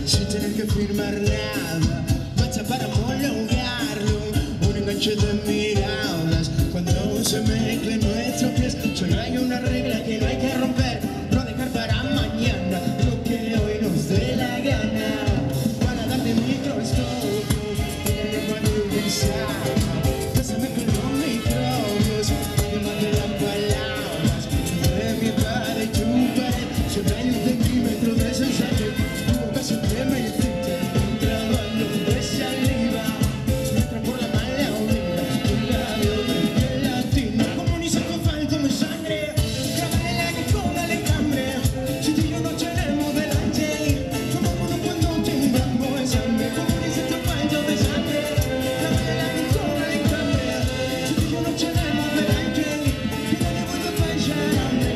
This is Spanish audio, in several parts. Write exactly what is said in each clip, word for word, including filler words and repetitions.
sin tener que firmar nada, basta para homologarlo, un enganche de miradas. Cuando se mezclen nuestros pies, solo hay una regla que no hay que romper, no dejar para mañana lo que hoy nos dé la gana. Para darte microscopios, que cuando pensar, pásame con los microbios, además de las palabras, entre mi pared y tu pared, solo hay un centímetro de sensación. Tu boca siempre me incita, un trabajo de saliva, entra por la mala vida, un labio de gelatina. Como ni saco falta mi sangre, grabale la que con alecambre. Si tú y yo no tenemos delante, tomámonos cuando tengamos hambre. Como ni saco falta mi sangre, grabale la que con alecambre. Si tú y yo no tenemos delante, que nadie vuelva a pensar hambre.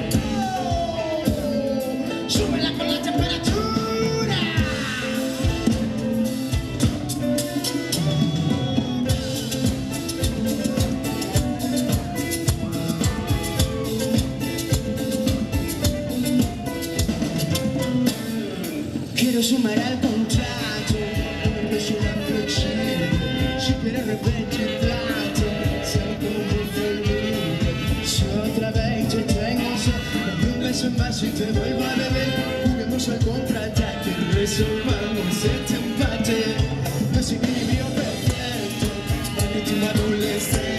Oh, súbela con la temperatura. Quiero sumar al contrato, una persona flexible, si quieres repetir plato, sé como feliz. Si otra vez te tengo sed, dame un beso en vaso y te vuelvo a beber. Juguemos al contraataque, resolvamos este empate. No es equilibrio perfecto, para que tu adolescencia